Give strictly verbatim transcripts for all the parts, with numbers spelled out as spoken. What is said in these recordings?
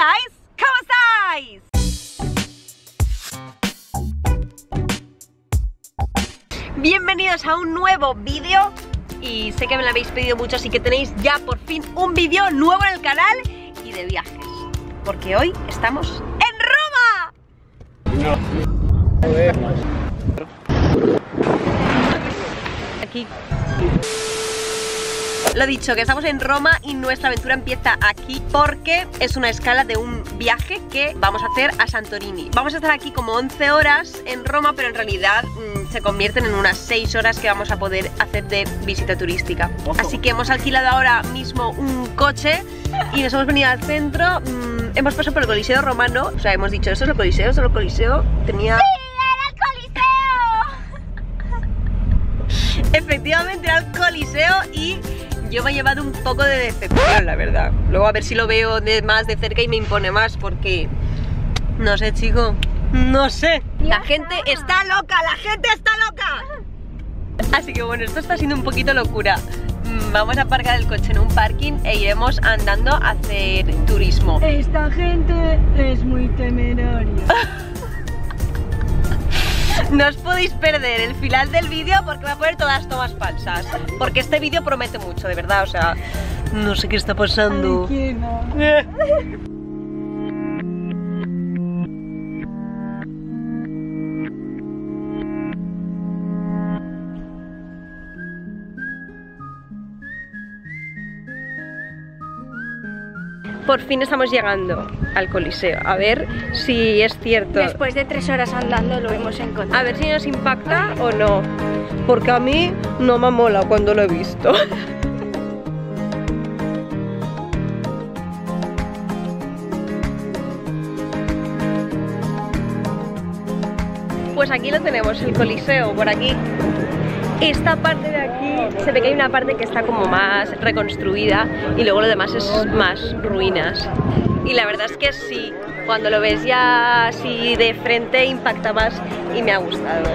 guys, ¿cómo estáis? Bienvenidos a un nuevo vídeo. Y sé que me lo habéis pedido mucho, así que tenéis ya por fin un vídeo nuevo en el canal y de viajes. Porque hoy estamos en Roma. Aquí. Lo dicho, que estamos en Roma y nuestra aventura empieza aquí porque es una escala de un viaje que vamos a hacer a Santorini. Vamos a estar aquí como once horas en Roma, pero en realidad mmm, se convierten en unas seis horas que vamos a poder hacer de visita turística. Así que hemos alquilado ahora mismo un coche y nos hemos venido al centro. Mmm, hemos pasado por el Coliseo Romano. O sea, hemos dicho, ¿esto es el Coliseo? ¿Esto es el Coliseo? Tenía... ¡Sí, era el Coliseo! Efectivamente era el Coliseo y... yo me he llevado un poco de decepción, la verdad. Luego a ver si lo veo de más de cerca y me impone más, porque... no sé, chico. No sé. La gente está loca, la gente está loca. Así que bueno, esto está siendo un poquito locura. Vamos a aparcar el coche en un parking e iremos andando a hacer turismo. Esta gente es muy temeraria. No os podéis perder el final del vídeo porque voy a poner todas tomas falsas. Porque este vídeo promete mucho, de verdad, o sea, no sé qué está pasando. Ay, ¿quién no? Por fin estamos llegando al Coliseo. A ver si es cierto. Después de tres horas andando lo hemos encontrado. A ver si nos impacta o no. Porque a mí no me mola cuando lo he visto. Pues aquí lo tenemos, el Coliseo, por aquí. Esta parte de aquí se ve que hay una parte que está como más reconstruida y luego lo demás es más ruinas. Y la verdad es que sí, cuando lo ves ya así de frente impacta más y me ha gustado.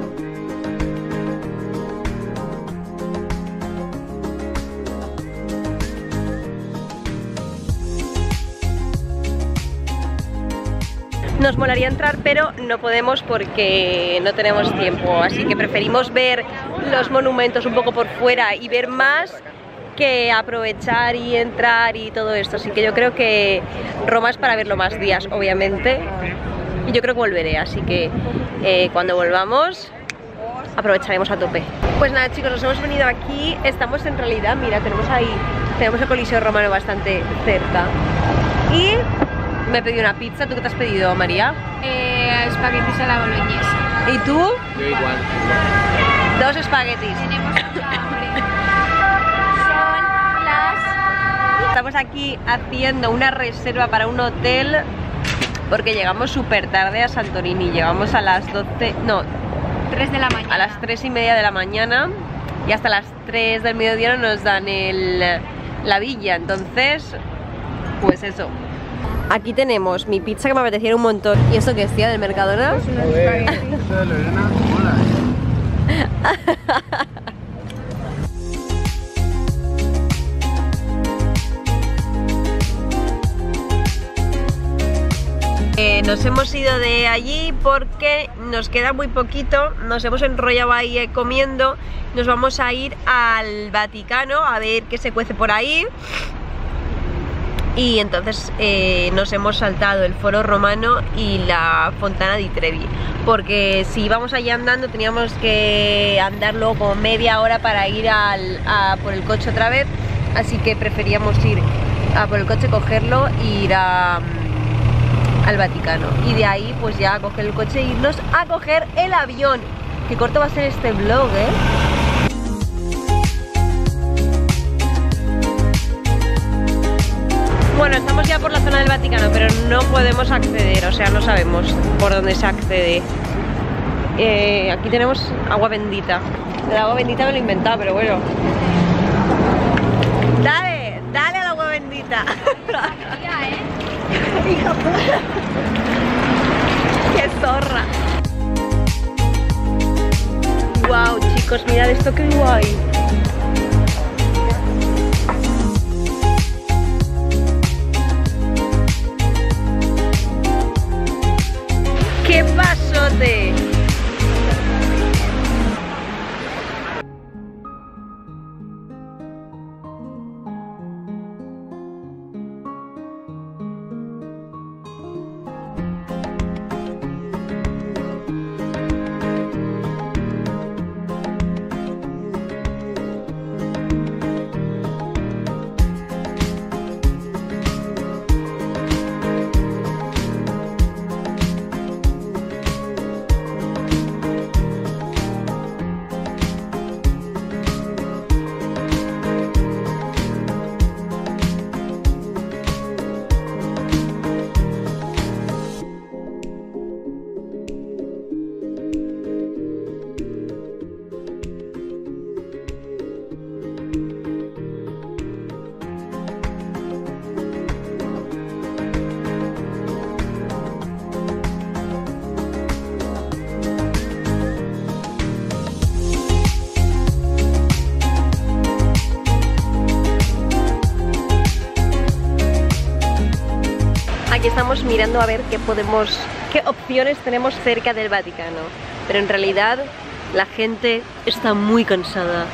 Nos molaría entrar, pero no podemos porque no tenemos tiempo, así que preferimos ver los monumentos un poco por fuera y ver más que aprovechar y entrar y todo esto. Así que yo creo que Roma es para verlo más días, obviamente, y yo creo que volveré, así que eh, cuando volvamos aprovecharemos a tope. Pues nada, chicos, nos hemos venido aquí. Estamos en realidad, mira, tenemos ahí, tenemos el Coliseo Romano bastante cerca y... me he pedido una pizza. ¿Tú qué te has pedido, María? Eh, espaguetis a la boloñesa. ¿Y tú? Yo igual. Dos espaguetis. Tenemos mucha hambre. Son las... Estamos aquí haciendo una reserva para un hotel porque llegamos súper tarde a Santorini. Llegamos a las doce... no, tres de la mañana. a las tres y media de la mañana y hasta las tres del mediodía no nos dan el, la villa. Entonces, pues eso. Aquí tenemos mi pizza que me apetecía un montón. ¿Y esto qué es, tía, del Mercadona? Pues unos espaguetis. Esto de Lorena mola, eh, Nos hemos ido de allí porque nos queda muy poquito. Nos hemos enrollado ahí eh, comiendo. Nos vamos a ir al Vaticano a ver qué se cuece por ahí. Y entonces eh, nos hemos saltado el Foro Romano y la Fontana di Trevi, porque si íbamos allí andando teníamos que andar luego como media hora para ir al, a por el coche otra vez, así que preferíamos ir a por el coche, cogerlo e ir a, al Vaticano, y de ahí pues ya a coger el coche e irnos a coger el avión. Qué corto va a ser este vlog, ¿eh? Bueno, estamos ya por la zona del Vaticano, pero no podemos acceder, o sea, no sabemos por dónde se accede. Eh, aquí tenemos agua bendita. El agua bendita me lo he inventado, pero bueno. Dale, dale al agua bendita. Ya, ¿eh? Hija puta. Qué zorra. Wow, chicos, mirad esto, qué guay. Aquí estamos mirando a ver qué podemos, qué opciones tenemos cerca del Vaticano. Pero en realidad la gente está muy cansada.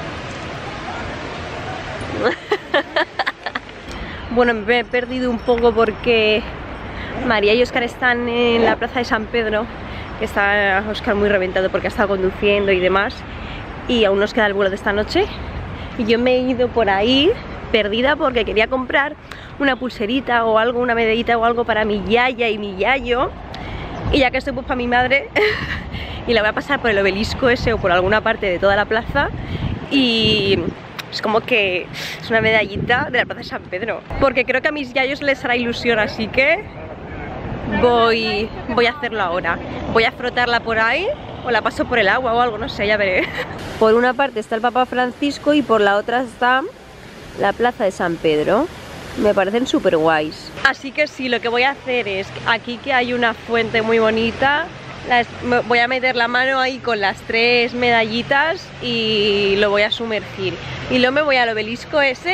Bueno, me he perdido un poco porque María y Óscar están en la plaza de San Pedro, que está Óscar muy reventado porque ha estado conduciendo y demás, y aún nos queda el vuelo de esta noche. Y yo me he ido por ahí perdida porque quería comprar una pulserita o algo, una medallita o algo para mi yaya y mi yayo, y ya que estoy pues para mi madre y la voy a pasar por el obelisco ese o por alguna parte de toda la plaza, y es como que es una medallita de la plaza de San Pedro, porque creo que a mis yayos les hará ilusión, así que voy, voy a hacerlo ahora. Voy a frotarla por ahí o la paso por el agua o algo, no sé, ya veré. Por una parte está el Papa Francisco y por la otra está la plaza de San Pedro. Me parecen súper guays. Así que sí, lo que voy a hacer es, aquí que hay una fuente muy bonita, las, voy a meter la mano ahí con las tres medallitas y lo voy a sumergir. Y luego me voy al obelisco ese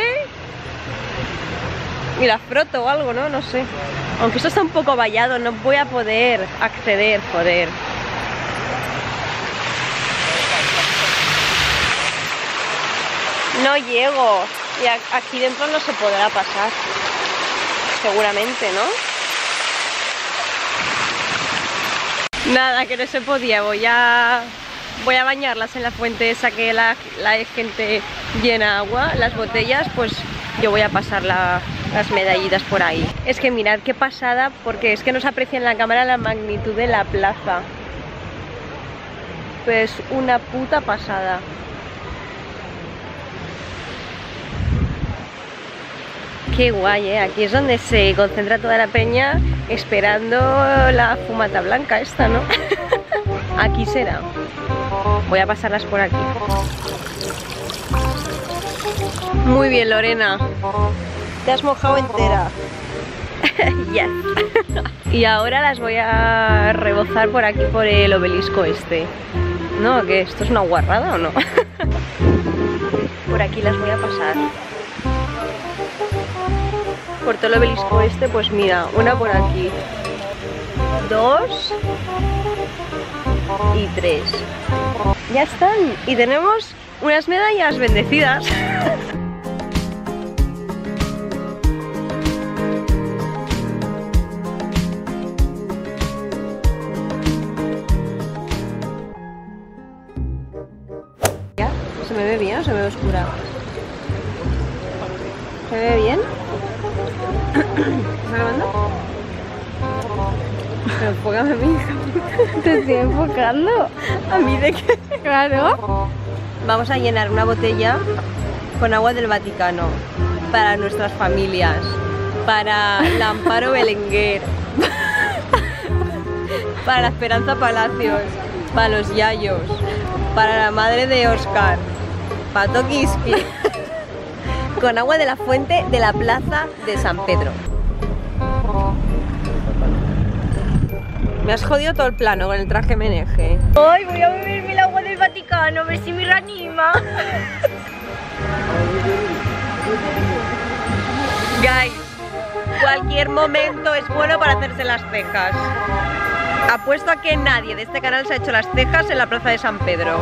y la froto o algo, ¿no? No sé. Aunque esto está un poco vallado, no voy a poder acceder, joder. No llego. Y aquí dentro no se podrá pasar. Seguramente, ¿no? Nada, que no se podía. Voy a, voy a bañarlas en la fuente esa que la, la gente llena agua, las botellas, pues yo voy a pasar la, las medallitas por ahí. Es que mirad qué pasada, porque es que no se aprecia en la cámara la magnitud de la plaza. Pues una puta pasada. Qué guay, ¿eh? Aquí es donde se concentra toda la peña esperando la fumata blanca esta, ¿no? Aquí será. Voy a pasarlas por aquí. Muy bien, Lorena. Te has mojado entera. Yes. Y ahora las voy a rebozar por aquí, por el obelisco este. No, ¿qué? ¿Esto es una guarrada o no? Por aquí las voy a pasar. Por todo el obelisco este, pues mira, una por aquí, dos y tres. Ya están, y tenemos unas medallas bendecidas. ¿Ya? ¿Se me ve bien o se me ve oscura? ¿Se ve bien? ¿Estás grabando? Pero enfócame a mí. ¿Te estoy enfocando? ¿A mí de qué? Claro. Vamos a llenar una botella con agua del Vaticano para nuestras familias, para la Amparo Belenguer, para la Esperanza Palacios, para los yayos, para la madre de Óscar, para Tokiski. Con agua de la fuente de la plaza de San Pedro. Me has jodido todo el plano con el traje meneje. Ay, voy a beberme el agua del Vaticano, a ver si me reanima. Guys, cualquier momento es bueno para hacerse las cejas. Apuesto a que nadie de este canal se ha hecho las cejas en la plaza de San Pedro.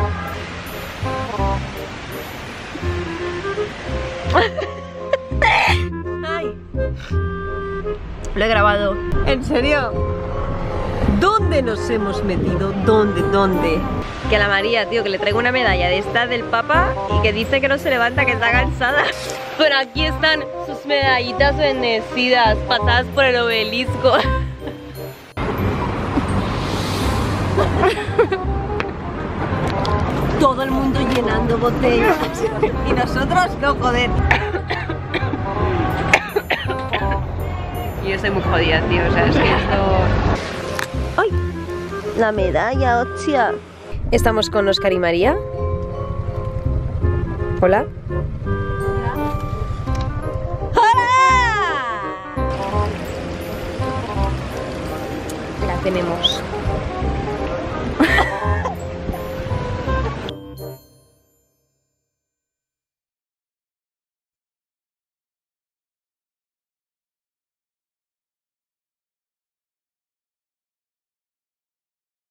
Ay. Lo he grabado. ¿En serio? ¿Dónde nos hemos metido? ¿Dónde? ¿Dónde? Que a la María, tío, que le traigo una medalla de esta del Papa y que dice que no se levanta, que está cansada. Pero aquí están sus medallitas bendecidas, pasadas por el obelisco. Todo el mundo llenando botellas y nosotros no, joder. Yo soy muy jodida, tío, o sea, es que esto... ¡Ay! La medalla, hostia. Estamos con Óscar y María. Hola. Hola. La tenemos.